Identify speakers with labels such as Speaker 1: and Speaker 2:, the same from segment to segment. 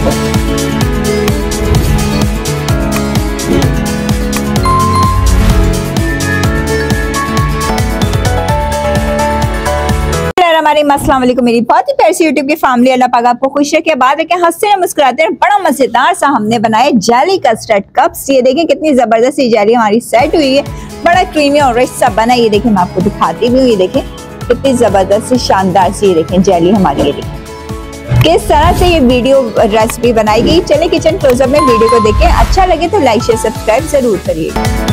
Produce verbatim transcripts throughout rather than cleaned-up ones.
Speaker 1: हमारे अस्सलाम वालेकुम, मेरी बहुत ही प्यारी सी यूट्यूब की फैमिली, अल्लाह पाक आपको खुश रखे, बाद रखे, हंसते रहे, मुस्कुराते रहे। बड़ा मजेदार सा हमने बनाए जेली कस्टर्ड कप्स। ये देखें कितनी जबरदस्त ये जेली हमारी सेट हुई है, बड़ा क्रीमी और रिच सा बना। ये देखें मैं आपको दिखाती भी हूँ, ये देखें कितनी जबरदस्त सी शानदार सी ये देखें जेली हमारी। ये देखें किस तरह से ये वीडियो रेसिपी बनाई गई। चले किचन क्लोजअप में वीडियो को देखें, अच्छा लगे तो लाइक शेयर सब्सक्राइब जरूर करिए।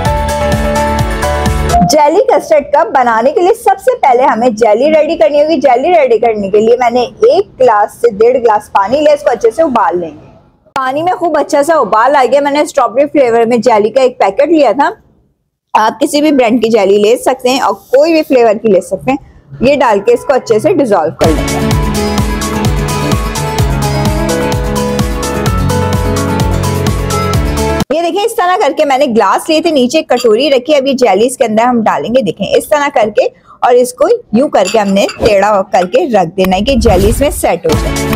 Speaker 1: जेली कस्टर्ड कप बनाने के लिए सबसे पहले हमें जेली रेडी करनी होगी। जेली रेडी करने के लिए मैंने एक ग्लास से डेढ़ ग्लास पानी लिया, इसको अच्छे से उबाल लेंगे। पानी में खूब अच्छा सा उबाल आ गया। मैंने स्ट्रॉबेरी फ्लेवर में जेली का एक पैकेट लिया था, आप किसी भी ब्रांड की जेली ले सकते हैं और कोई भी फ्लेवर की ले सकते हैं। ये डाल के इसको अच्छे से डिसॉल्व कर लेंगे। ये देखें इस तरह करके मैंने ग्लास लिए थे, नीचे एक कटोरी रखी, अभी जेली इसके अंदर हम डालेंगे। देखें इस तरह करके और इसको यूं करके हमने टेढ़ा करके रख देना है कि जेली इसमें सेट हो जाए।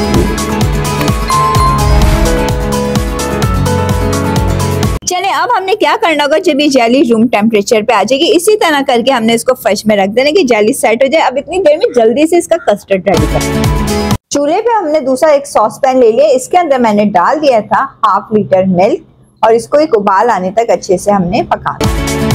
Speaker 1: चले अब हमने क्या करना होगा, जब ये जेली रूम टेम्परेचर पे आ जाएगी इसी तरह करके हमने इसको फ्रिज में रख देना कि जेली सेट हो जाए। अब इतनी देर में जल्दी से इसका कस्टर्ड रेडी करना। चूल्हे पे हमने दूसरा एक सॉस पैन ले लिया, इसके अंदर मैंने डाल दिया था हाफ लीटर मिल्क और इसको एक उबाल आने तक अच्छे से हमने पकाना।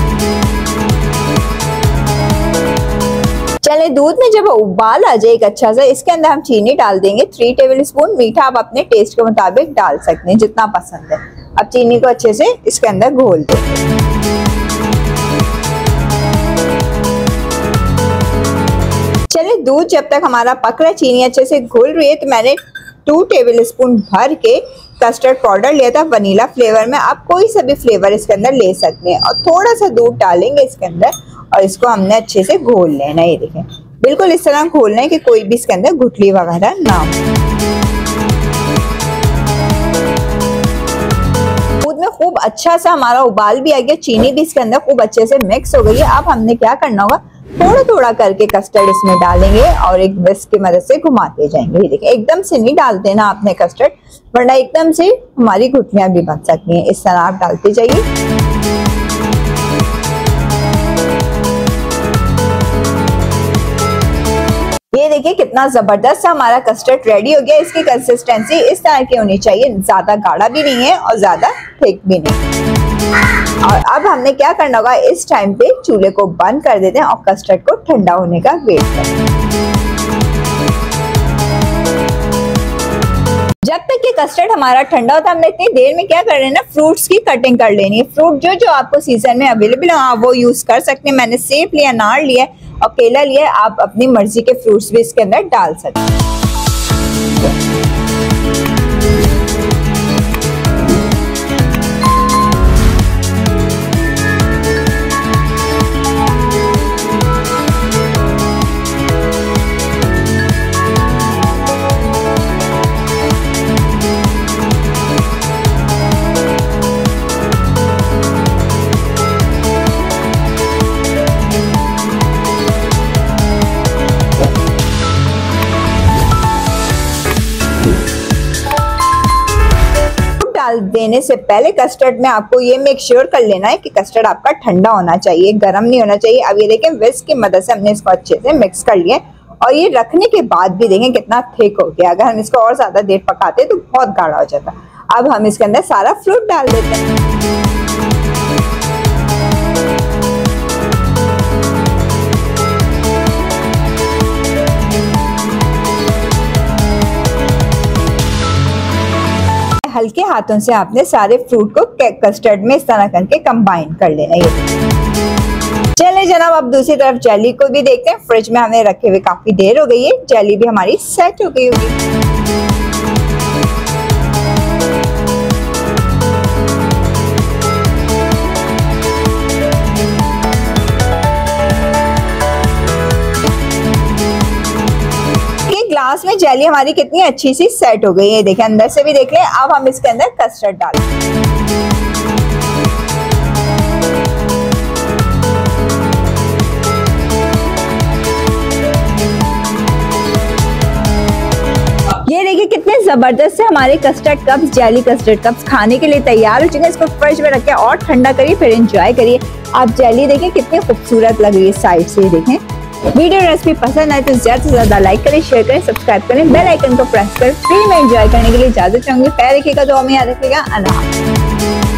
Speaker 1: चले दूध में जब उबाल आ जाए एक अच्छा सा, इसके अंदर हम चीनी डाल देंगे थ्री टेबल स्पून। मीठा आप अपने टेस्ट के मुताबिक डाल सकते हैं जितना पसंद है। अब चीनी को अच्छे से इसके अंदर घोल देंगे। चले दूध जब तक हमारा पक रहा है, चीनी अच्छे से घुल रही है, तो मैंने टू टेबल स्पून भर के कस्टर्ड पाउडर लिया था वनीला फ्लेवर में। आप कोई सा भी फ्लेवर इसके अंदर ले सकते हैं और थोड़ा सा दूध डालेंगे इसके अंदर और इसको हमने अच्छे से घोल लेना है। ये देखें बिल्कुल इस तरह घोलना है कि कोई भी इसके अंदर गुठली वगैरह ना हो। दूध में खूब अच्छा सा हमारा उबाल भी आ गया, चीनी भी इसके अंदर खूब अच्छे से मिक्स हो गई है। अब हमने क्या करना होगा, थोड़ा थोड़ा करके कस्टर्ड इसमें डालेंगे और एक विस्क की मदद से घुमाते जाएंगे। ये देखिए एकदम से नहीं डाल देना आपने कस्टर्ड, वरना एकदम से हमारी गुठलियां भी बन सकती हैं। इस तरह आप डालते जाइए। ये देखिए कितना जबरदस्त हमारा कस्टर्ड रेडी हो गया। इसकी कंसिस्टेंसी इस तरह की होनी चाहिए, ज्यादा गाढ़ा भी नहीं है और ज्यादा थिक भी नहीं। और अब हमने क्या करना होगा, इस टाइम पे चूल्हे को बंद कर देते हैं और कस्टर्ड को ठंडा होने का वेट करते हैं। जब तक कि कस्टर्ड हमारा ठंडा होता है, हमने इतनी देर में क्या कर रहे हैं ना, फ्रूट्स की कटिंग कर लेनी है। फ्रूट जो जो आपको सीजन में अवेलेबल है आप वो यूज कर सकते हैं। मैंने सेब लिया, अनार लिया और केला लिया, आप अपनी मर्जी के फ्रूट्स भी इसके अंदर डाल सकते हैं। डाल देने से पहले कस्टर्ड में आपको ये मेक श्योर कर लेना है कि कस्टर्ड आपका ठंडा होना चाहिए, गर्म नहीं होना चाहिए। अब ये देखें विस्क की मदद से हमने इसको अच्छे से मिक्स कर लिया और ये रखने के बाद भी देखें कितना थिक हो गया। अगर हम इसको और ज्यादा देर पकाते तो बहुत गाढ़ा हो जाता। अब हम इसके अंदर सारा फ्रूट डाल देते हैं। हल्के हाथों से आपने सारे फ्रूट को कस्टर्ड में इस तरह करके कंबाइन कर लेना। ये चले जनाब अब दूसरी तरफ जेली को भी देखते हैं। फ्रिज में हमें रखे हुए काफी देर हो गई है, जेली भी हमारी सेट हो गई होगी। ग्लास में जेली हमारी कितनी अच्छी सी सेट हो गई है, देखें अंदर से भी देख लें। अब हम इसके अंदर कस्टर्ड डालें। ये देखिए कितने जबरदस्त से हमारे custard cups, jelly custard cups खाने के लिए तैयार हो चुके हैं। इसको फ्रिज में रख के और ठंडा करिए, फिर एंजॉय करिए। आप जेली देखें कितनी खूबसूरत लग रही है साइड से, देखें। वीडियो रेसिपी पसंद आए तो ज्यादा से ज्यादा लाइक करें, शेयर करें, सब्सक्राइब करें, बेल आइकन को प्रेस कर फ्री में एंजॉय करने के लिए इजाजत चाहूंगी। पैर रखिएगा, दुआ में याद रखिएगा। अल्लाह।